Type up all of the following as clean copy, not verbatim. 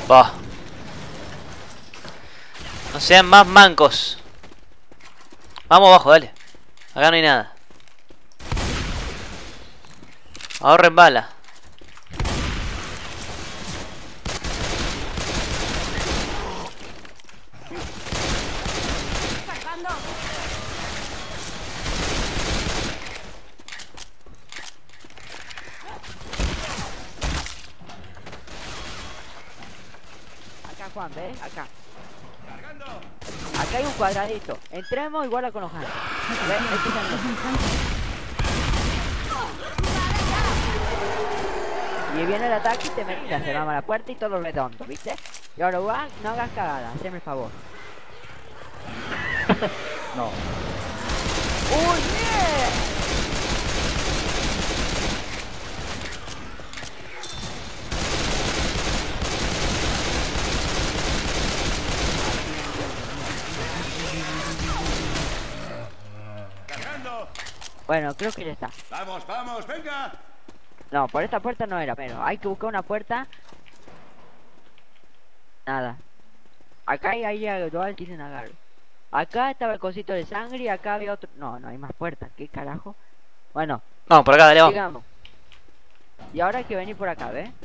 Bah. No sean más mancos. Vamos abajo, dale. Acá no hay nada. Ahorren bala. Acá, Juan, ¿ves? Acá. Acá hay un cuadradito. Entremos y guarda con los hands. ¿Ves? Este es el... Y viene el ataque y te metes, se va a la puerta y todo redondo, ¿viste? Y ahora va, no hagas cagada, haceme el favor. No. ¡Uy, yeah! Bueno, creo que ya está. Vamos, vamos, venga. No, por esta puerta no era, pero hay que buscar una puerta. Nada. Acá hay algo, dicen agarro. Acá estaba el cosito de sangre y acá había otro. No, no hay más puertas. ¿Qué carajo? Bueno. Vamos, por acá, dale, vamos. Sigamos. Y ahora hay que venir por acá, ¿ves?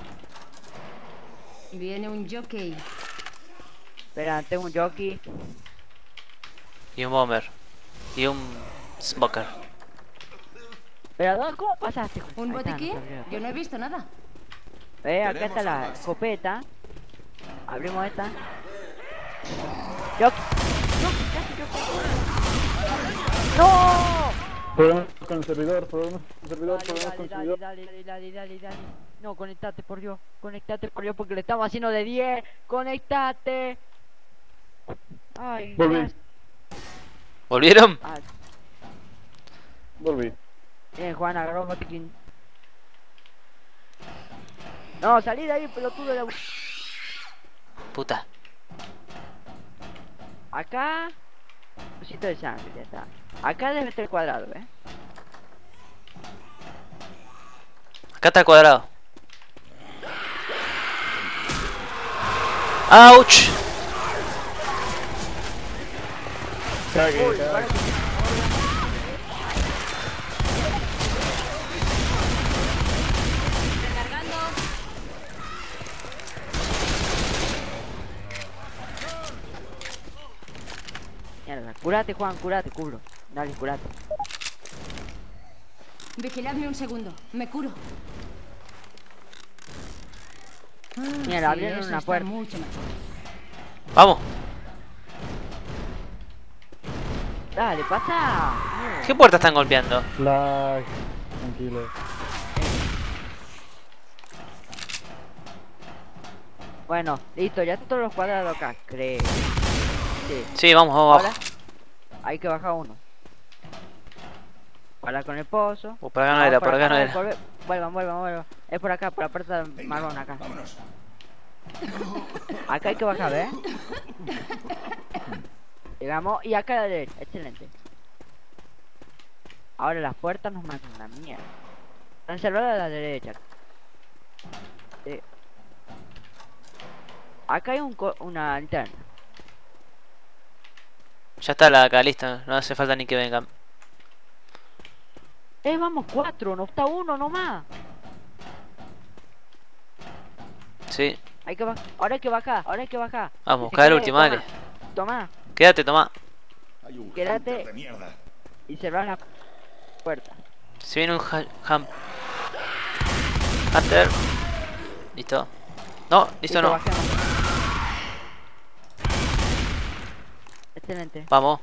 Viene un jockey. Espera, tengo un jockey. Y un bomber. Y un smoker. Pero ¿cómo pasaste? ¿Un Ahí está, botiquín? no se abrió. Yo no he visto nada. Acá está la escopeta. Abrimos esta. Jockey. ¡No! Problemas con el servidor, problemas con el servidor, Dale, problemas con el dale, servidor. dale. No, conectate por Dios, porque le estamos haciendo de 10. Conectate. Ay, Volví. gracias. ¿Volvieron? Ah, Volví. bien, Juan, agarró un botiquín. No, salí de ahí, pelotudo de la... Puta. Acá... Cosito de sangre, ya está. Acá debe estar el cuadrado, ¿eh? Acá está el cuadrado. ¡Auch! Cague, cague. Mierda, curate, Juan, curate, cubro. Dale, curate. Vigiladme un segundo. Me curo. Mira, abrieron eso una está puerta. mucho mejor. Vamos. Dale, pasa. ¿Qué puerta están golpeando? Lag. Tranquilo. Bueno, listo, ya están todos los cuadrados acá, creo. Sí. Sí, vamos abajo. Ahora hay que bajar uno. Para con el pozo. Por acá no era, por acá no era. Vuelvan. Es por acá, por la puerta marrón acá. Vámonos. Acá hay que bajar, ¿ves? Llegamos y acá a la derecha, excelente. Ahora las puertas nos mandan una mierda. Están cerradas a la derecha. Sí. Acá hay una linterna. Ya está la de acá, listo. No hace falta ni que vengan. Vamos 4, no está uno nomás. Sí. Hay que ahora hay que bajar, Vamos, Si cae el querés, último, dale. Toma, Quédate, toma. Hay un Quédate. hunter de mierda. y cerrar la puerta. Si viene un Hunter. Listo. No, listo, no. Bajemos. Excelente. Vamos.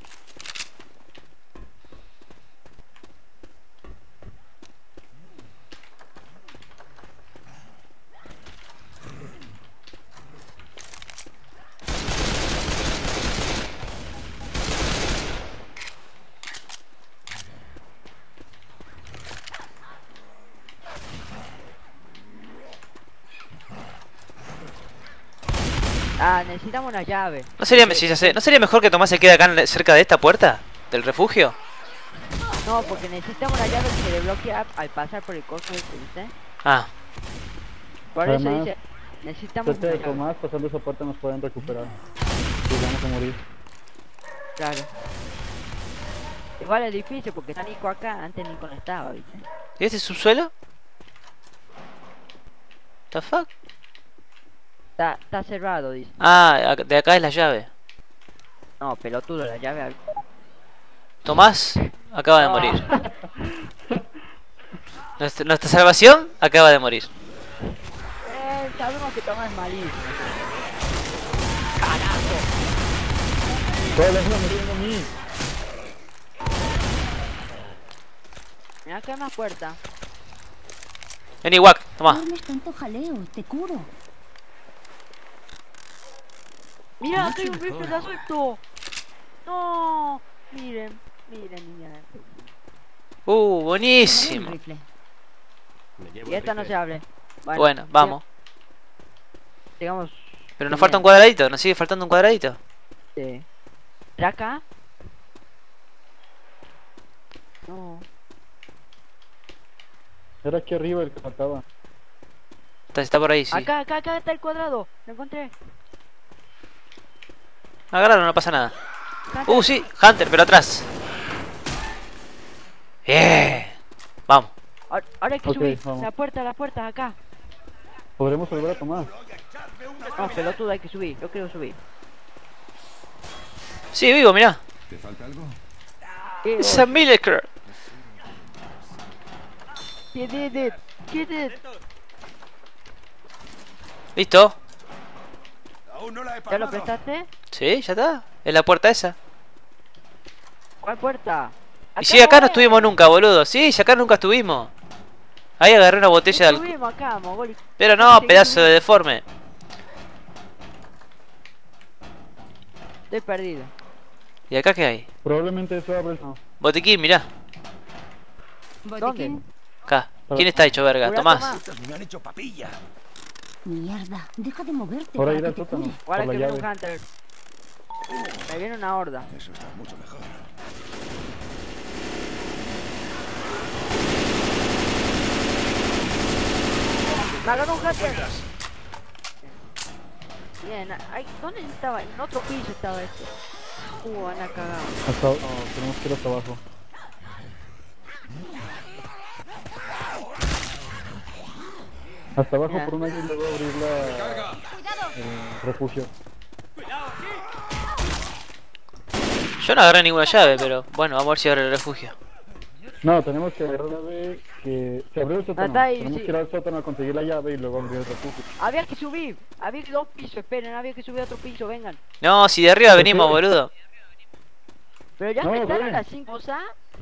Ah, necesitamos una llave. ¿No sería, si ya sé, ¿no sería mejor que Tomás se quede acá cerca de esta puerta? ¿Del refugio? No, porque necesitamos una llave que se desbloquea al pasar por el coso este, ¿viste? Ah, Por eso Además- dice, Necesitamos Cerca una de llave. Tomás, pasando esa puerta nos pueden recuperar. Y vamos a morir. Claro. Igual es difícil porque está Nico acá, antes Nico no estaba, ¿viste? ¿Y este subsuelo? ¿The fuck? Está cerrado, dice. Ah, de acá es la llave. No, pelotudo, la llave. Tomás acaba de No. morir. Nuestra salvación acaba de morir. Sabemos que Tomás es malísimo. Todas las están muriendo a mí. Mira que hay más puerta. Vení, Wack, tomá. No hables tanto jaleo, te curo. Mira, acá hay un rifle de asalto. No, miren, miren. Tomar el Buenísimo. rifle. Me llevo Y el esta no rifle. se abre. Bueno, vamos. Digamos. Pero nos falta un cuadradito, nos sigue faltando un cuadradito. ¿Será acá? No. Era aquí arriba el que faltaba. Está por ahí, sí. Acá está el cuadrado. Lo encontré. Agárralo, no pasa nada. Hunter. Sí, Hunter, pero atrás. Bien. Vamos. Ahora hay que Ok, subir. vamos. La puerta, acá. Podremos volver a tomar. No, pelotudo, hay que subir. Yo quiero subir. Sí, vivo, mirá. ¿Te falta algo? It's a miracle. Get it. ¿Listo? Aún no la he ¿Ya lo pagado. prestaste? Sí, ya está. Es la puerta esa. ¿Cuál puerta? Y si acá no es. estuvimos nunca, boludo. Sí, si acá nunca estuvimos. Ahí agarré una botella de alcohol. Subimos acá, mogol. Pero no, Seguí pedazo de subiendo. deforme. Estoy perdido. ¿Y acá qué hay? Probablemente eso abre el... No. Botiquín, mirá. Botiquín. Acá. ¿Quién está hecho verga? Curá, Tomás. Estos me han hecho papilla. Mierda, deja de moverte. Ahora para ir que al te sótano. cure. Por Ahora la que viene un llave. Hunter. Me viene una horda. Eso está mucho mejor. Me agarró un Hunter. Bien, ¿dónde estaba? En otro piso estaba esto. Van a cagar. Hasta... Oh, tenemos que ir hasta abajo. Hasta abajo Ya. por una y luego abrir el refugio. Yo no agarré ninguna llave, pero bueno, vamos a ver si abre el refugio. No, tenemos que agarrar la llave que... Se abrió el sótano. Está ahí, Tenemos sí. que ir al sótano a conseguir la llave y luego abrir el refugio. Había que subir. Había que 2 pisos. Esperen, había que subir a otro piso. Vengan. No, si de arriba venimos, boludo. Pero ya No, empezaron ven. las 5 ¿ah?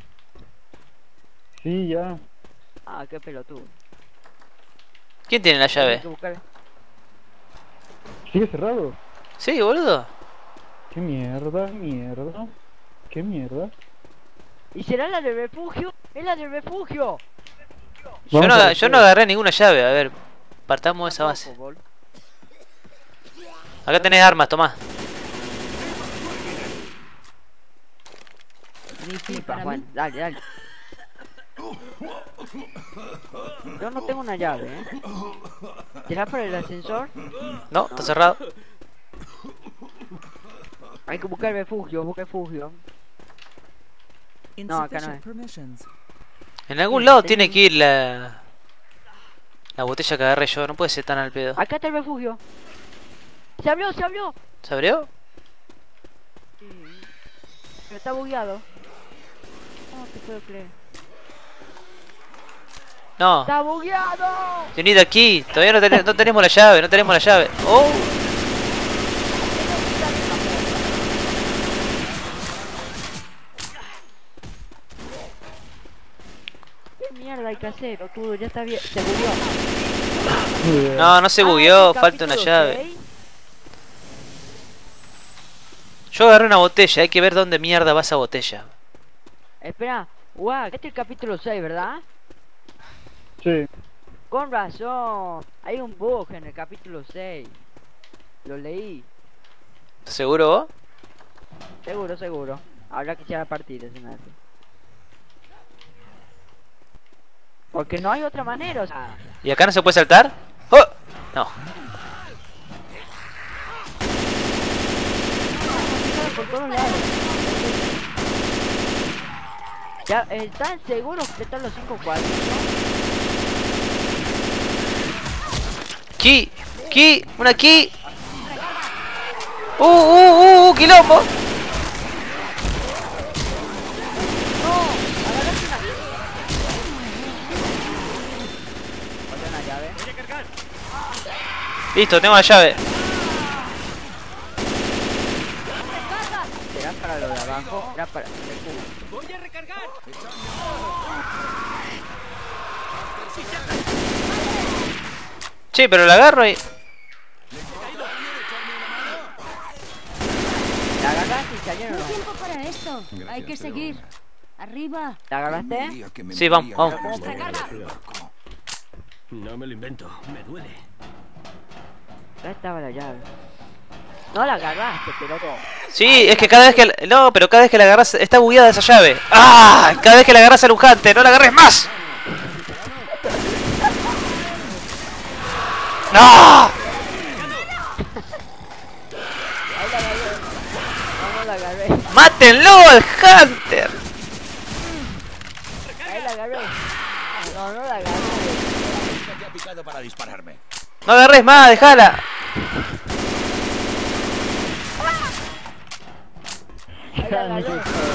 Sí, ya. Ah, qué pelotudo. ¿Quién tiene la Hay llave? que buscar. Sigue cerrado. Sí, boludo. Qué mierda, mierda. Qué mierda. ¿Y será la del refugio? ¡Es la del refugio! Yo Vamos no, a ver yo qué no es. agarré ninguna llave, a ver. Partamos de esa base. Tampoco, bol. Acá tenés armas, Tomás. Ni flipas, para Juan. mí. Dale. Yo no tengo una llave, ¿Será por el ascensor? No, está cerrado. Hay que buscar refugio, busca refugio. No, acá no es. Permissions. En algún lado tiene que ir la botella que agarré yo, no puede ser tan al pedo. Acá está el refugio. ¡Se abrió! ¿Se abrió? Pero está bugueado. No te puedo creer. No. ¡Está bugueado! Venid aquí, todavía no tenemos la llave, no tenemos la llave. ¡Oh! ¿Qué mierda hay que hacer, pelotudo? Ya está bien. Se bugueó. Muy bien. No se Ah, bugueó, ¿es el falta una capítulo llave. 6? Yo agarré una botella, hay que ver dónde mierda va esa botella. Espera, guau, este es el capítulo 6, ¿verdad? Sí. Con razón. Hay un bug en el capítulo 6. Lo leí. ¿Estás seguro vos? Seguro. Habrá que echar a partida, se me hace. Porque no hay otra manera, o sea. ¿Y acá no se puede saltar? ¡Oh! No. todos lados. Ya, ¿están seguros que están los 5 cuadritos? Ki, una ki. Quilombo. ¡No! Agarraste una. Ponte una llave. Listo, tengo la llave. Será para lo de abajo, era para... Voy a recargar. Che, pero la agarro y... ¿La agarraste y salieron? No hay tiempo para esto. Hay que seguir. Arriba. ¿La agarraste? Diría que me Sí, vamos, moría vamos. de ganas de ver el barco. No me lo invento, me duele. Ya estaba la llave. No la agarraste, peloto. Sí, es que cada vez que... No, pero cada vez que la agarras... Está bugueada esa llave. ¡Ah! Cada vez que la agarras al Hunter, no la agarres más. ¡No! Ahí la agarré. No, no la agarré. ¡Mátenlo al Hunter! Ahí la agarré. No, no la agarré. Está ya picado para dispararme. No agarres más, déjala. Ahí la agarré.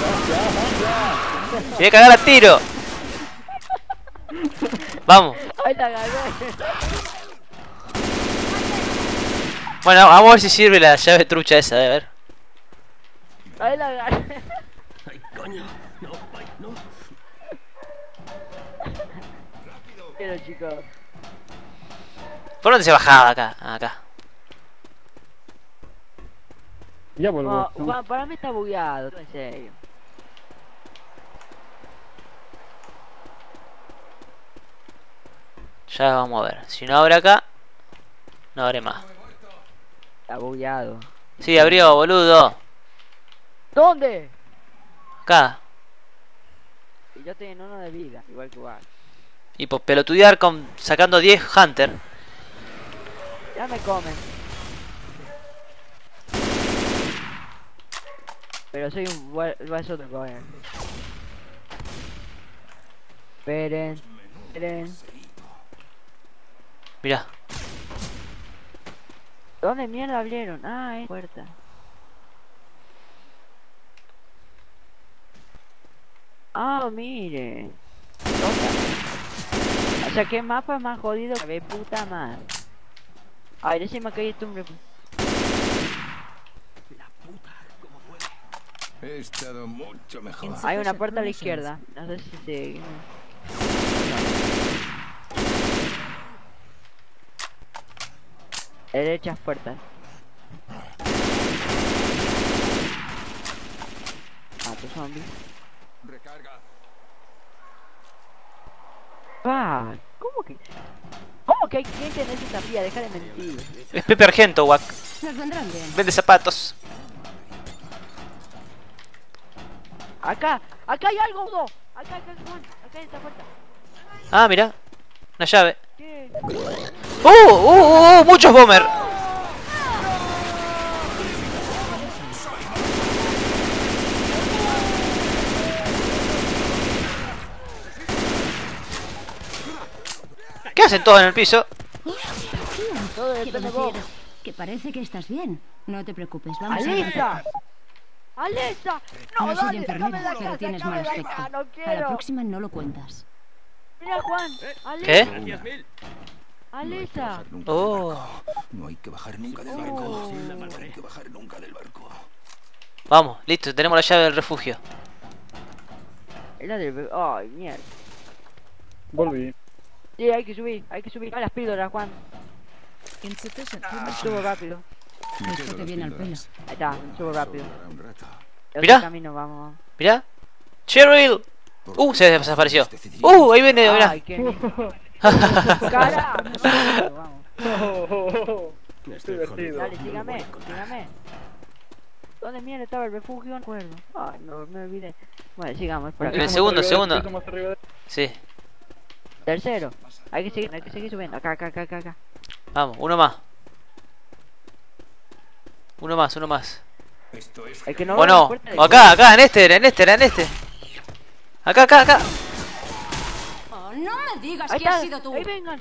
Voy a cagar a tiro. Vamos. Ahí la agarré. Bueno, vamos a ver si sirve la llave trucha esa, a ver. Ahí la agarré. Ay, coño. No, ay, no. Pero chicos. ¿Por dónde se bajaba? Acá, acá. Ya vuelvo. No, Juan, para mí está bugueado, en serio. Ya vamos a ver. Si no abre acá, no abre más. Está bugueado. Sí, abrió, boludo. ¿Dónde? Acá. Y yo estoy en 1 de vida, igual que Juan. Y por pelotudear con sacando 10 Hunter. Ya me comen. Pero soy un hueso de comer. Esperen. Esperen. Mirá. ¿Dónde mierda abrieron? Ah, es puerta. Ah, mire. O sea, ¿qué mapa más jodido que ve puta madre? Ay, decime que hay tumbre. He estado mucho mejor. Hay una puerta a la izquierda. No sé si se... Derechas puertas. Mato zombie. Recarga. Ah, ¿cómo que? ¿Cómo que hay gente en esa tapilla? Deja de mentir. Es Pepe Argento, guac. Nos vendrán bien. Vende zapatos. Acá hay algo, Udo. Acá, Juan. Acá hay esta puerta. Ah, mirá. Una llave. ¿Qué? Muchos bomber. ¿Qué hacen todos en el piso? Todo Quiero depende de decir vos. que parece que estás bien. No te preocupes, vamos a ¡Alisa! ver. ¡Alisa! ¡No, No soy dale! enfermera, ¡Dame la pero casa! tienes ¡Dame mal la aspecto. casa! ¡No A la quiero! próxima no lo cuentas. Mira, Juan. ¿Qué? ¡Alisa! Gracias mil. ¡Alisa! No hay que bajar nunca del barco. No hay que bajar nunca del barco. Vamos, listo, tenemos la llave del refugio. Es la del... ¡Ay, mierda! Volví. Sí, hay que subir. A las píldoras, Juan. Subo rápido. Me Esto quedo te las viene al píldoras. Ahí está, subo rápido. Sobrará un rato. El Mirá. camino, vamos. Mirá. Cheryl. Se desapareció. Ahí viene, mirá. ¡Ay, qué lindo! ¡Cara! Vamos. Estoy divertido. Dale, sígame. ¿Dónde mierda estaba el refugio? No acuerdo. Ay, no, me olvidé. Bueno, sigamos por En acá. el segundo. Más arriba de... Sí. Tercero. Hay que seguir subiendo. Acá. Vamos, uno más. Uno más. Esto es El que no O abre la no. puerta de O acá, en este. Acá. Oh, no me digas Ahí que has está, sido tú. ahí vengan.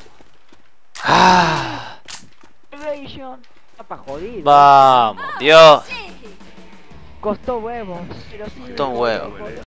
Ah, Evasion. Está pa' jodido. vamos, Dios. Sí. Costó huevos. Pero sí. Costó un huevo.